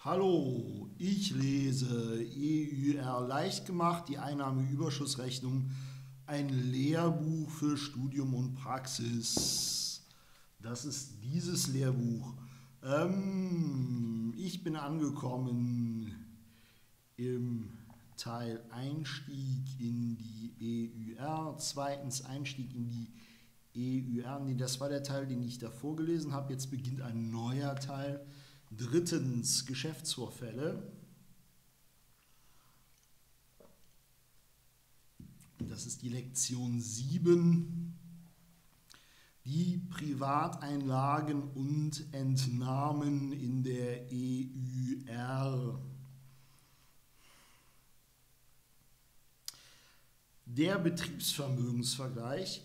Hallo, ich lese EÜR leicht gemacht, die Einnahmeüberschussrechnung, ein Lehrbuch für Studium und Praxis. Das ist dieses Lehrbuch. Ich bin angekommen im Teil Einstieg in die EÜR, zweitens Einstieg in die EÜR. Nee, das war der Teil, den ich davor gelesen habe. Jetzt beginnt ein neuer Teil. Drittens Geschäftsvorfälle. Das ist die Lektion 7. Die Privateinlagen und Entnahmen in der EÜR. Der Betriebsvermögensvergleich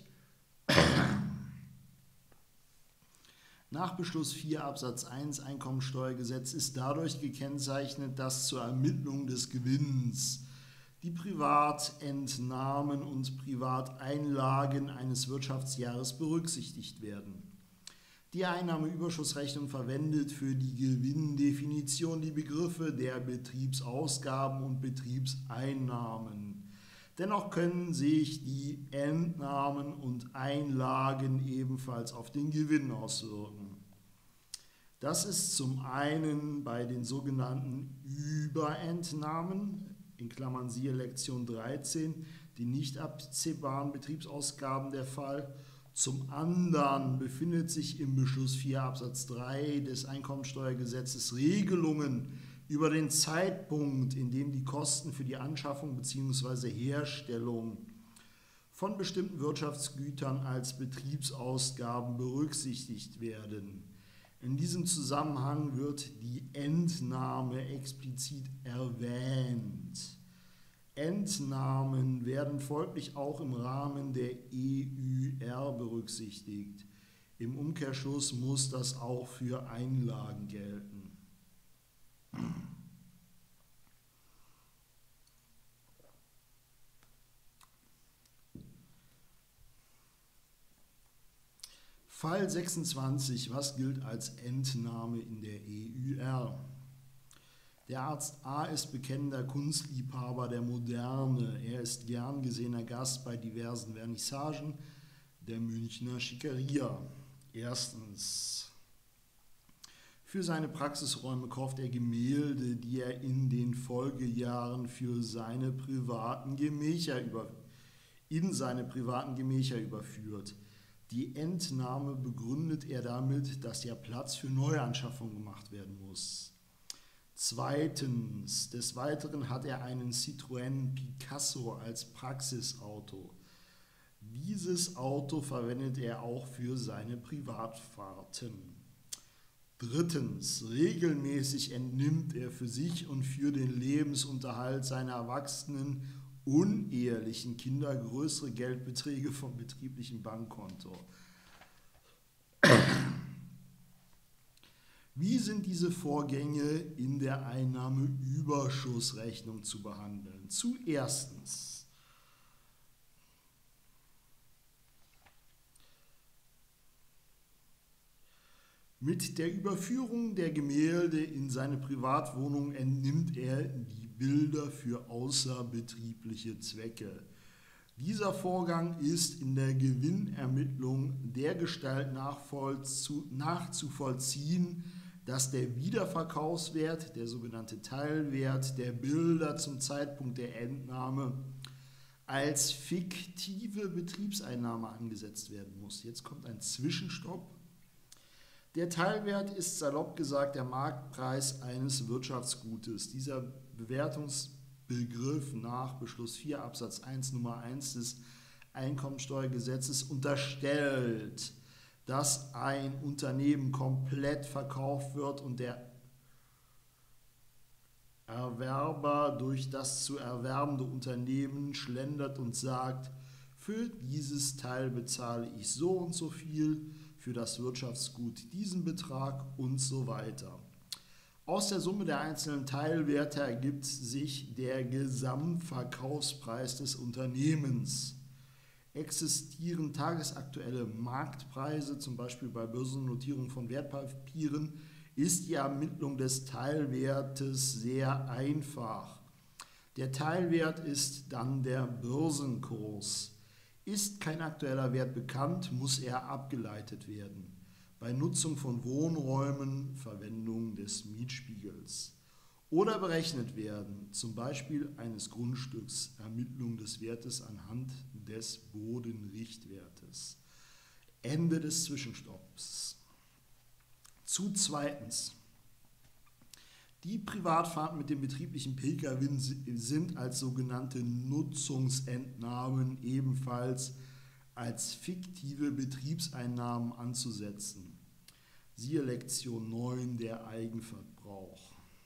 nach Beschluss 4 Absatz 1 Einkommensteuergesetz ist dadurch gekennzeichnet, dass zur Ermittlung des Gewinns die Privatentnahmen und Privateinlagen eines Wirtschaftsjahres berücksichtigt werden. Die Einnahmeüberschussrechnung verwendet für die Gewinndefinition die Begriffe der Betriebsausgaben und Betriebseinnahmen. Dennoch können sich die Entnahmen und Einlagen ebenfalls auf den Gewinn auswirken. Das ist zum einen bei den sogenannten Überentnahmen, in Klammern siehe Lektion 13, die nicht absehbaren Betriebsausgaben der Fall. Zum anderen befindet sich im Beschluss 4 Absatz 3 des Einkommensteuergesetzes Regelungen über den Zeitpunkt, in dem die Kosten für die Anschaffung bzw. Herstellung von bestimmten Wirtschaftsgütern als Betriebsausgaben berücksichtigt werden. In diesem Zusammenhang wird die Entnahme explizit erwähnt. Entnahmen werden folglich auch im Rahmen der EÜR berücksichtigt. Im Umkehrschluss muss das auch für Einlagen gelten. Fall 26. Was gilt als Entnahme in der EÜR? Der Arzt A ist bekennender Kunstliebhaber der Moderne. Er ist gern gesehener Gast bei diversen Vernissagen der Münchner Schickeria. Erstens. Für seine Praxisräume kauft er Gemälde, die er in den Folgejahren für seine privaten Gemächer überführt. Die Entnahme begründet er damit, dass ja Platz für Neuanschaffungen gemacht werden muss. Zweitens, des Weiteren hat er einen Citroën Picasso als Praxisauto. Dieses Auto verwendet er auch für seine Privatfahrten. Drittens, regelmäßig entnimmt er für sich und für den Lebensunterhalt seiner erwachsenen, unehelichen Kinder größere Geldbeträge vom betrieblichen Bankkonto. Wie sind diese Vorgänge in der Einnahmeüberschussrechnung zu behandeln? Zuerstens. Mit der Überführung der Gemälde in seine Privatwohnung entnimmt er die Bilder für außerbetriebliche Zwecke. Dieser Vorgang ist in der Gewinnermittlung dergestalt nachzuvollziehen, dass der Wiederverkaufswert, der sogenannte Teilwert der Bilder zum Zeitpunkt der Entnahme, als fiktive Betriebseinnahme angesetzt werden muss. Jetzt kommt ein Zwischenstopp. Der Teilwert ist salopp gesagt der Marktpreis eines Wirtschaftsgutes. Dieser Bewertungsbegriff nach Beschluss 4 Absatz 1 Nummer 1 des Einkommensteuergesetzes unterstellt, dass ein Unternehmen komplett verkauft wird und der Erwerber durch das zu erwerbende Unternehmen schlendert und sagt, für dieses Teil bezahle ich so und so viel, für das Wirtschaftsgut diesen Betrag und so weiter. Aus der Summe der einzelnen Teilwerte ergibt sich der Gesamtverkaufspreis des Unternehmens. Existieren tagesaktuelle Marktpreise, zum Beispiel bei Börsennotierung von Wertpapieren, ist die Ermittlung des Teilwertes sehr einfach. Der Teilwert ist dann der Börsenkurs. Ist kein aktueller Wert bekannt, muss er abgeleitet werden. Bei Nutzung von Wohnräumen Verwendung des Mietspiegels. Oder berechnet werden, zum Beispiel eines Grundstücks, Ermittlung des Wertes anhand des Bodenrichtwertes. Ende des Zwischenstopps. Zu zweitens. Die Privatfahrten mit dem betrieblichen Pkw sind als sogenannte Nutzungsentnahmen ebenfalls als fiktive Betriebseinnahmen anzusetzen. Siehe Lektion 9, der Eigenverbrauch.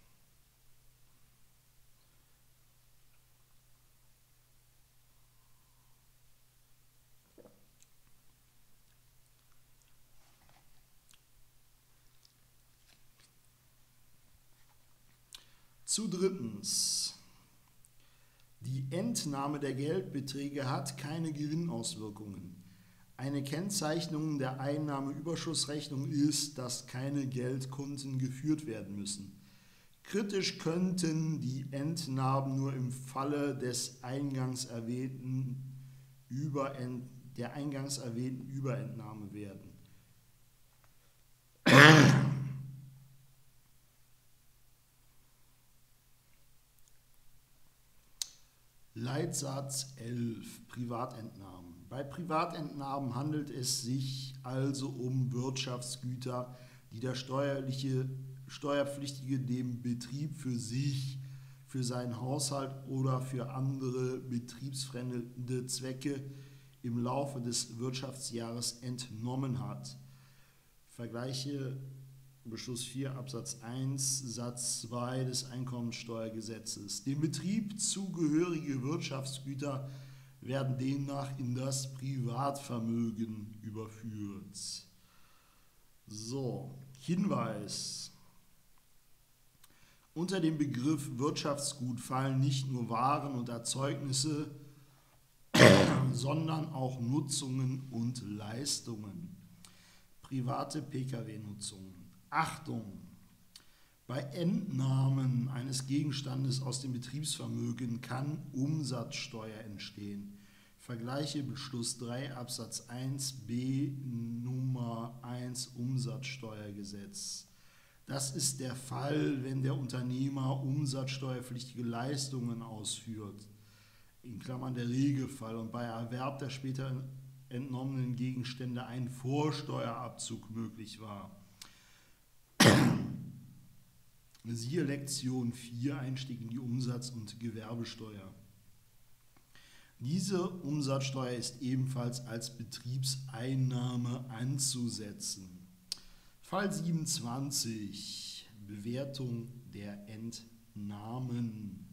Zu drittens. Die Entnahme der Geldbeträge hat keine Gewinnauswirkungen. Eine Kennzeichnung der Einnahmeüberschussrechnung ist, dass keine Geldkonten geführt werden müssen. Kritisch könnten die Entnahmen nur im Falle des eingangs erwähnten Überentnahme werden. Leitsatz 11. Privatentnahmen. Bei Privatentnahmen handelt es sich also um Wirtschaftsgüter, die der Steuerpflichtige dem Betrieb für sich, für seinen Haushalt oder für andere betriebsfremde Zwecke im Laufe des Wirtschaftsjahres entnommen hat. Vergleiche Beschluss 4 Absatz 1 Satz 2 des Einkommensteuergesetzes. Dem Betrieb zugehörige Wirtschaftsgüter werden demnach in das Privatvermögen überführt. So, Hinweis. Unter den Begriff Wirtschaftsgut fallen nicht nur Waren und Erzeugnisse, sondern auch Nutzungen und Leistungen. Private Pkw-Nutzungen. Achtung! Bei Entnahmen eines Gegenstandes aus dem Betriebsvermögen kann Umsatzsteuer entstehen. Vergleiche Beschluss 3 Absatz 1b Nummer 1 Umsatzsteuergesetz. Das ist der Fall, wenn der Unternehmer umsatzsteuerpflichtige Leistungen ausführt, in Klammern der Regelfall, und bei Erwerb der später entnommenen Gegenstände ein Vorsteuerabzug möglich war. Siehe Lektion 4, Einstieg in die Umsatz- und Gewerbesteuer. Diese Umsatzsteuer ist ebenfalls als Betriebseinnahme anzusetzen. Fall 27, Bewertung der Entnahmen.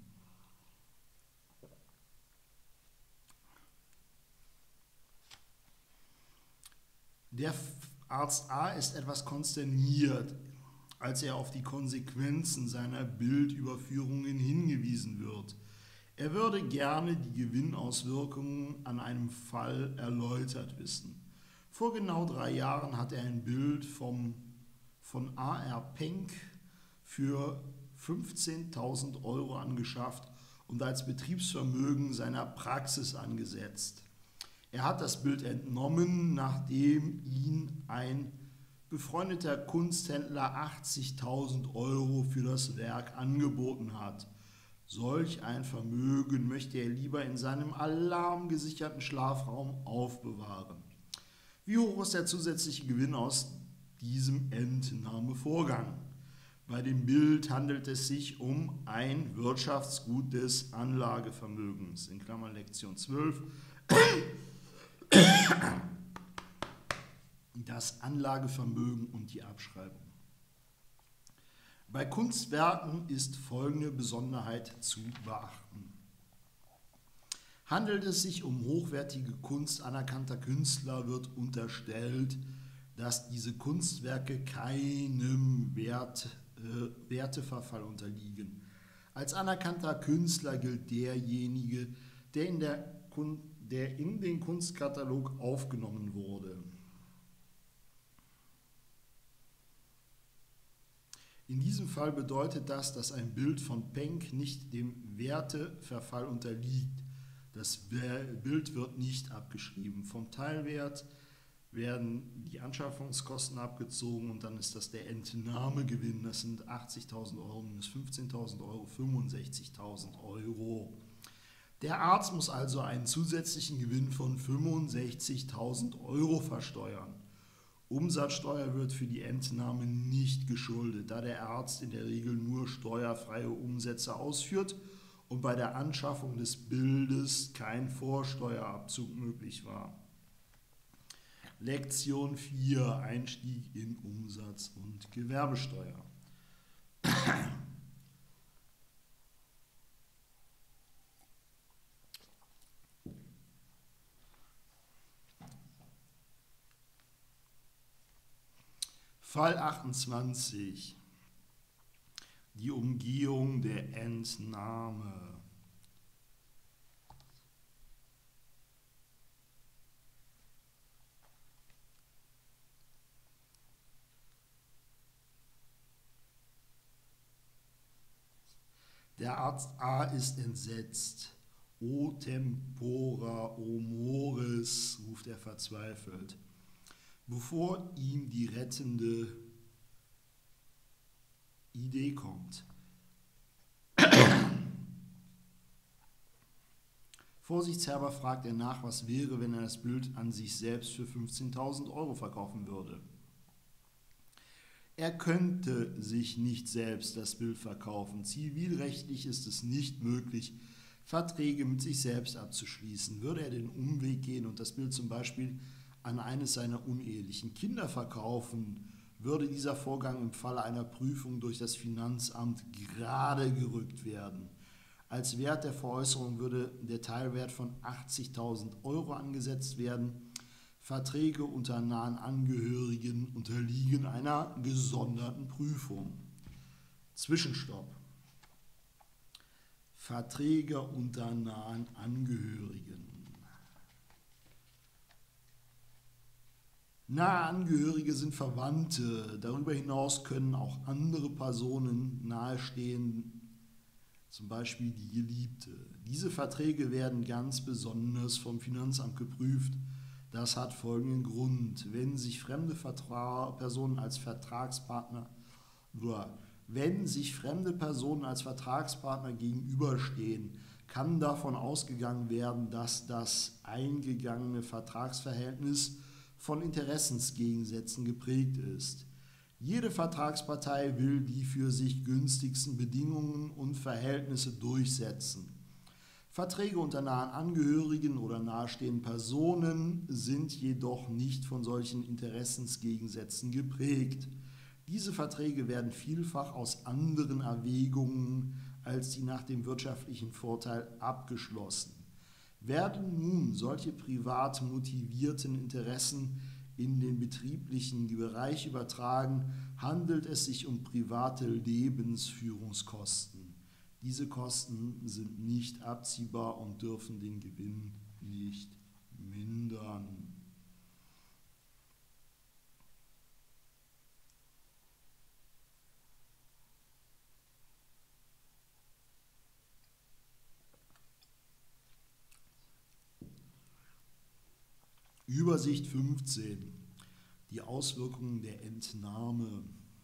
Der Arzt A ist etwas konsterniert, als er auf die Konsequenzen seiner Bildüberführungen hingewiesen wird. Er würde gerne die Gewinnauswirkungen an einem Fall erläutert wissen. Vor genau 3 Jahren hat er ein Bild von A.R. Penck für 15.000 € angeschafft und als Betriebsvermögen seiner Praxis angesetzt. Er hat das Bild entnommen, nachdem ihn ein befreundeter Kunsthändler 80.000 € für das Werk angeboten hat. Solch ein Vermögen möchte er lieber in seinem alarmgesicherten Schlafraum aufbewahren. Wie hoch ist der zusätzliche Gewinn aus diesem Entnahmevorgang? Bei dem Bild handelt es sich um ein Wirtschaftsgut des Anlagevermögens, in Klammern Lektion 12. Das Anlagevermögen und die Abschreibung. Bei Kunstwerken ist folgende Besonderheit zu beachten. Handelt es sich um hochwertige Kunst anerkannter Künstler, wird unterstellt, dass diese Kunstwerke keinem Werteverfall unterliegen. Als anerkannter Künstler gilt derjenige, der in den Kunstkatalog aufgenommen wurde. In diesem Fall bedeutet das, dass ein Bild von Penck nicht dem Werteverfall unterliegt. Das Bild wird nicht abgeschrieben. Vom Teilwert werden die Anschaffungskosten abgezogen und dann ist das der Entnahmegewinn. Das sind 80.000 Euro minus 15.000 Euro, 65.000 Euro. Der Arzt muss also einen zusätzlichen Gewinn von 65.000 Euro versteuern. Umsatzsteuer wird für die Entnahme nicht geschuldet, da der Arzt in der Regel nur steuerfreie Umsätze ausführt und bei der Anschaffung des Bildes kein Vorsteuerabzug möglich war. Lektion 4: Einstieg in Umsatz- und Gewerbesteuer. Fall 28. Die Umgehung der Entnahme. Der Arzt A ist entsetzt. O tempora, o mores, ruft er verzweifelt, bevor ihm die rettende Idee kommt. Vorsichtshalber fragt er nach, was wäre, wenn er das Bild an sich selbst für 15.000 Euro verkaufen würde. Er könnte sich nicht selbst das Bild verkaufen. Zivilrechtlich ist es nicht möglich, Verträge mit sich selbst abzuschließen. Würde er den Umweg gehen und das Bild zum Beispiel an eines seiner unehelichen Kinder verkaufen, würde dieser Vorgang im Falle einer Prüfung durch das Finanzamt gerade gerückt werden. Als Wert der Veräußerung würde der Teilwert von 80.000 Euro angesetzt werden. Verträge unter nahen Angehörigen unterliegen einer gesonderten Prüfung. Zwischenstopp. Verträge unter nahen Angehörigen. Nahe Angehörige sind Verwandte. Darüber hinaus können auch andere Personen nahestehen, zum Beispiel die Geliebte. Diese Verträge werden ganz besonders vom Finanzamt geprüft. Das hat folgenden Grund: Wenn sich fremde Personen als Vertragspartner gegenüberstehen, kann davon ausgegangen werden, dass das eingegangene Vertragsverhältnis von Interessensgegensätzen geprägt ist. Jede Vertragspartei will die für sich günstigsten Bedingungen und Verhältnisse durchsetzen. Verträge unter nahen Angehörigen oder nahestehenden Personen sind jedoch nicht von solchen Interessensgegensätzen geprägt. Diese Verträge werden vielfach aus anderen Erwägungen als die nach dem wirtschaftlichen Vorteil abgeschlossen. Werden nun solche privat motivierten Interessen in den betrieblichen Bereich übertragen, handelt es sich um private Lebensführungskosten. Diese Kosten sind nicht abziehbar und dürfen den Gewinn nicht mindern. Übersicht 15. Die Auswirkungen der Entnahme.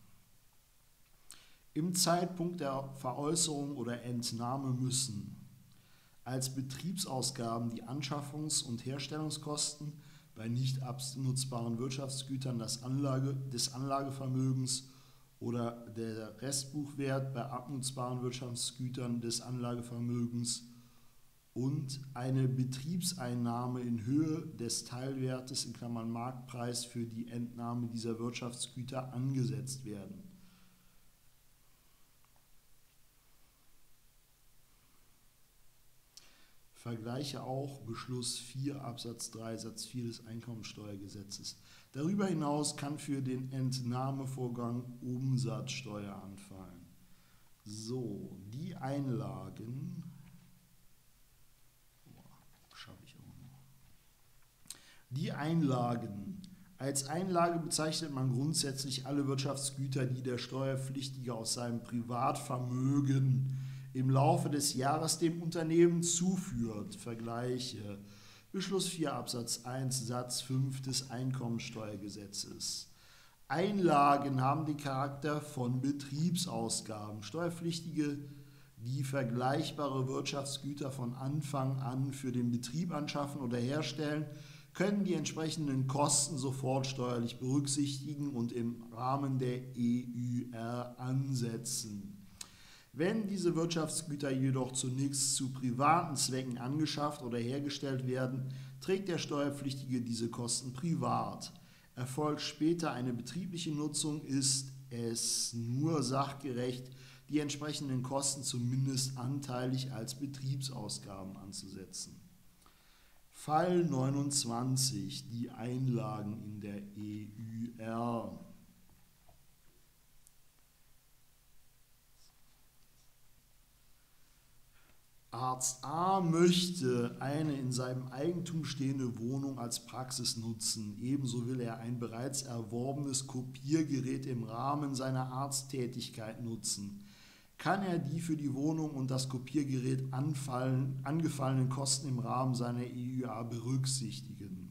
Im Zeitpunkt der Veräußerung oder Entnahme müssen als Betriebsausgaben die Anschaffungs- und Herstellungskosten bei nicht abnutzbaren Wirtschaftsgütern des Anlagevermögens oder der Restbuchwert bei abnutzbaren Wirtschaftsgütern des Anlagevermögens und eine Betriebseinnahme in Höhe des Teilwertes (Marktpreis) für die Entnahme dieser Wirtschaftsgüter angesetzt werden. Vergleiche auch Beschluss 4 Absatz 3 Satz 4 des Einkommensteuergesetzes. Darüber hinaus kann für den Entnahmevorgang Umsatzsteuer anfallen. So, die Einlagen, die Einlagen Als Einlage bezeichnet man grundsätzlich alle Wirtschaftsgüter, die der Steuerpflichtige aus seinem Privatvermögen im Laufe des Jahres dem Unternehmen zuführt. Vergleiche Beschluss 4 Absatz 1 Satz 5 des Einkommensteuergesetzes. Einlagen haben den Charakter von Betriebsausgaben. Steuerpflichtige, die vergleichbare Wirtschaftsgüter von Anfang an für den Betrieb anschaffen oder herstellen, können die entsprechenden Kosten sofort steuerlich berücksichtigen und im Rahmen der EÜR ansetzen. Wenn diese Wirtschaftsgüter jedoch zunächst zu privaten Zwecken angeschafft oder hergestellt werden, trägt der Steuerpflichtige diese Kosten privat. Erfolgt später eine betriebliche Nutzung, ist es nur sachgerecht, die entsprechenden Kosten zumindest anteilig als Betriebsausgaben anzusetzen. Fall 29, die Einlagen in der EÜR. Arzt A möchte eine in seinem Eigentum stehende Wohnung als Praxis nutzen. Ebenso will er ein bereits erworbenes Kopiergerät im Rahmen seiner Arzttätigkeit nutzen. Kann er die für die Wohnung und das Kopiergerät angefallenen Kosten im Rahmen seiner EÜA berücksichtigen?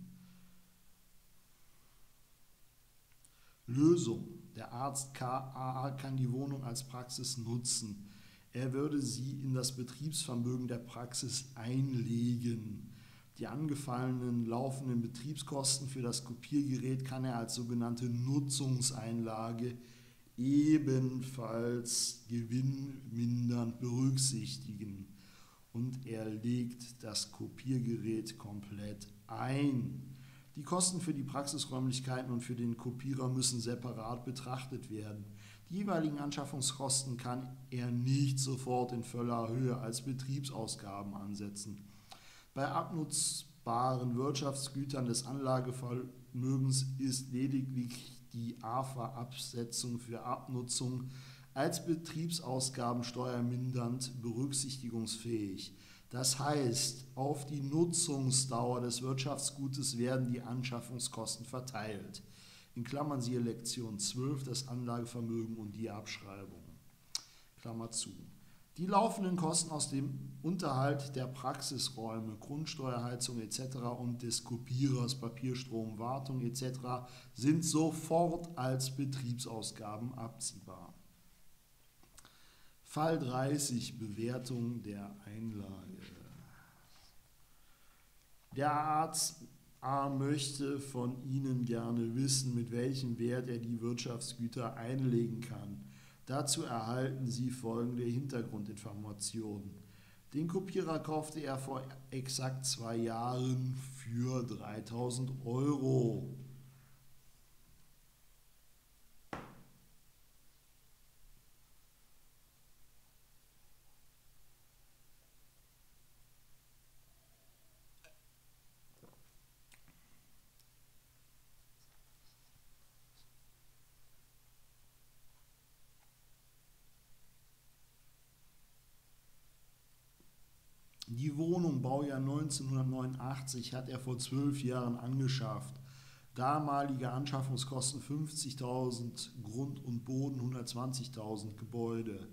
Lösung. Der Arzt KA kann die Wohnung als Praxis nutzen. Er würde sie in das Betriebsvermögen der Praxis einlegen. Die angefallenen laufenden Betriebskosten für das Kopiergerät kann er als sogenannte Nutzungseinlage ebenfalls gewinnmindernd berücksichtigen und er legt das Kopiergerät komplett ein. Die Kosten für die Praxisräumlichkeiten und für den Kopierer müssen separat betrachtet werden. Die jeweiligen Anschaffungskosten kann er nicht sofort in voller Höhe als Betriebsausgaben ansetzen. Bei abnutzbaren Wirtschaftsgütern des Anlagevermögens ist lediglich die AFA-Absetzung für Abnutzung als Betriebsausgaben steuermindernd berücksichtigungsfähig. Das heißt, auf die Nutzungsdauer des Wirtschaftsgutes werden die Anschaffungskosten verteilt. In Klammern siehe Lektion 12, das Anlagevermögen und die Abschreibung. Klammer zu. Die laufenden Kosten aus dem Unterhalt der Praxisräume, Grundsteuer, Heizung etc. und des Kopierers, Papierstrom, Wartung etc. sind sofort als Betriebsausgaben abziehbar. Fall 30, Bewertung der Einlage. Der Arzt A möchte von Ihnen gerne wissen, mit welchem Wert er die Wirtschaftsgüter einlegen kann. Dazu erhalten Sie folgende Hintergrundinformationen. Den Kopierer kaufte er vor exakt 2 Jahren für 3.000 Euro. Die Wohnung, Baujahr 1989, hat er vor 12 Jahren angeschafft. Damalige Anschaffungskosten 50.000, Grund und Boden 120.000, Gebäude.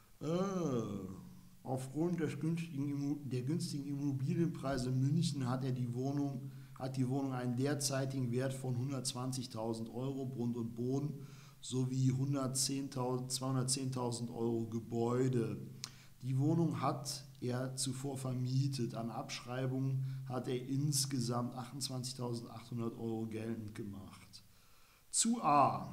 Aufgrund der günstigen Immobilienpreise in München hat die Wohnung einen derzeitigen Wert von 120.000 Euro, Grund und Boden, sowie 210.000 Euro Gebäude. Die Wohnung hat er zuvor vermietet. An Abschreibungen hat er insgesamt 28.800 Euro geltend gemacht. Zu A.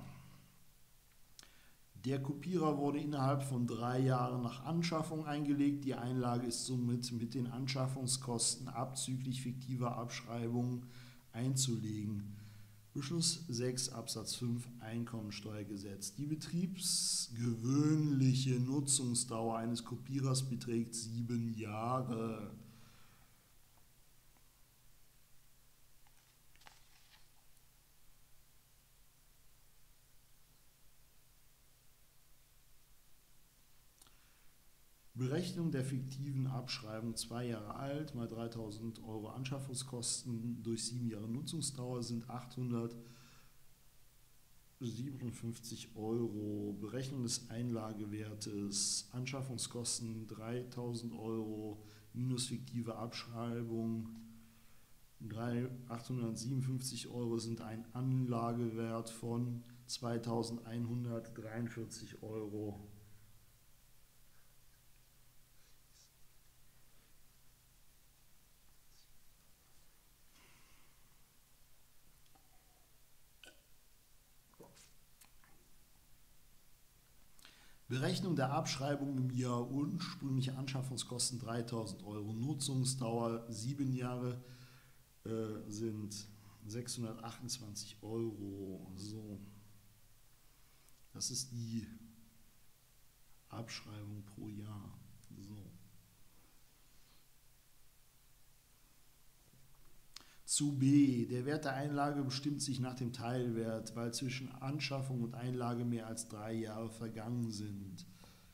Der Kopierer wurde innerhalb von 3 Jahren nach Anschaffung eingelegt. Die Einlage ist somit mit den Anschaffungskosten abzüglich fiktiver Abschreibungen einzulegen. Beschluss 6 Absatz 5 Einkommensteuergesetz. Die betriebsgewöhnliche Nutzungsdauer eines Kopierers beträgt 7 Jahre. Berechnung der fiktiven Abschreibung: 2 Jahre alt mal 3.000 Euro Anschaffungskosten durch 7 Jahre Nutzungsdauer sind 800 57 Euro. Berechnung des Einlagewertes, Anschaffungskosten 3.000 Euro, minus fiktive Abschreibung 857 Euro sind ein Anlagewert von 2.143 Euro. Berechnung der Abschreibung im Jahr, ursprüngliche Anschaffungskosten 3.000 Euro, Nutzungsdauer 7 Jahre sind 628 Euro. So, das ist die Abschreibung pro Jahr. So. Zu B. Der Wert der Einlage bestimmt sich nach dem Teilwert, weil zwischen Anschaffung und Einlage mehr als 3 Jahre vergangen sind.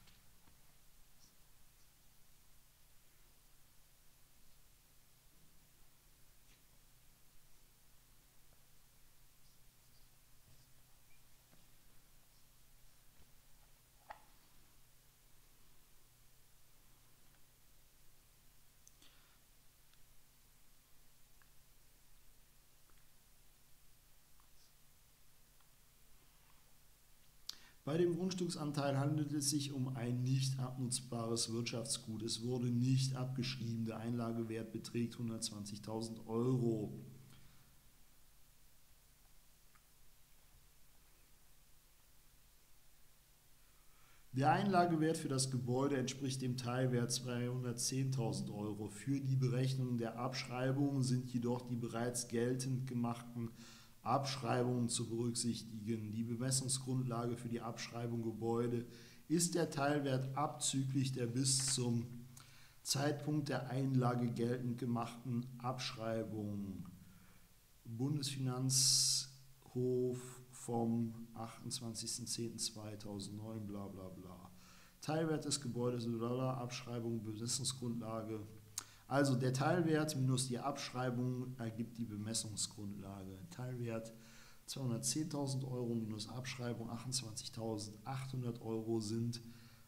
Bei dem Grundstücksanteil handelt es sich um ein nicht abnutzbares Wirtschaftsgut. Es wurde nicht abgeschrieben. Der Einlagewert beträgt 120.000 Euro. Der Einlagewert für das Gebäude entspricht dem Teilwert 210.000 Euro. Für die Berechnung der Abschreibung sind jedoch die bereits geltend gemachten Abschreibungen zu berücksichtigen. Die Bemessungsgrundlage für die Abschreibung Gebäude ist der Teilwert abzüglich der bis zum Zeitpunkt der Einlage geltend gemachten Abschreibung. Bundesfinanzhof vom 28.10.2009, bla bla bla. Teilwert des Gebäudes, Abschreibung, Bemessungsgrundlage. Also der Teilwert minus die Abschreibung ergibt die Bemessungsgrundlage. Teilwert 210.000 Euro minus Abschreibung 28.800 Euro sind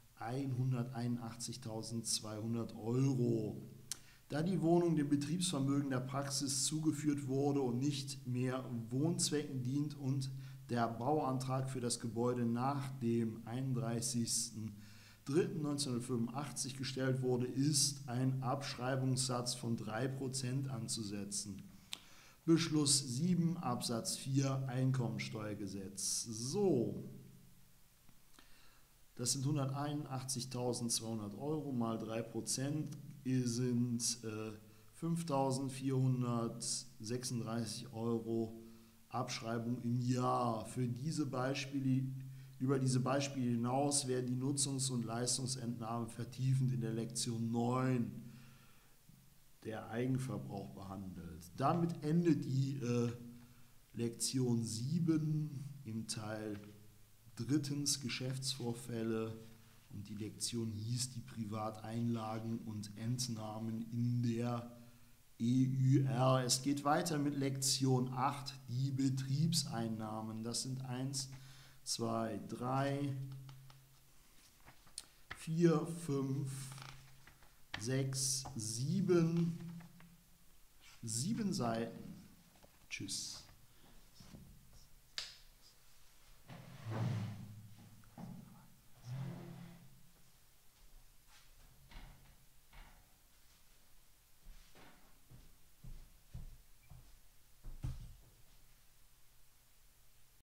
181.200 Euro. Da die Wohnung dem Betriebsvermögen der Praxis zugeführt wurde und nicht mehr Wohnzwecken dient und der Bauantrag für das Gebäude nach dem 31.03.1985 gestellt wurde, ist ein Abschreibungssatz von 3% anzusetzen. Beschluss 7 Absatz 4 Einkommensteuergesetz. So, das sind 181.200 Euro mal 3% sind 5.436 Euro Abschreibung im Jahr. Für diese Beispiele, über diese Beispiele hinaus werden die Nutzungs- und Leistungsentnahmen vertiefend in der Lektion 9 der Eigenverbrauch behandelt. Damit endet die Lektion 7 im Teil 3. Geschäftsvorfälle und die Lektion hieß die Privateinlagen und Entnahmen in der EUR. Es geht weiter mit Lektion 8, die Betriebseinnahmen. Das sind 1, 2, 3, 4, 5, 6, 7 Seiten. Tschüss.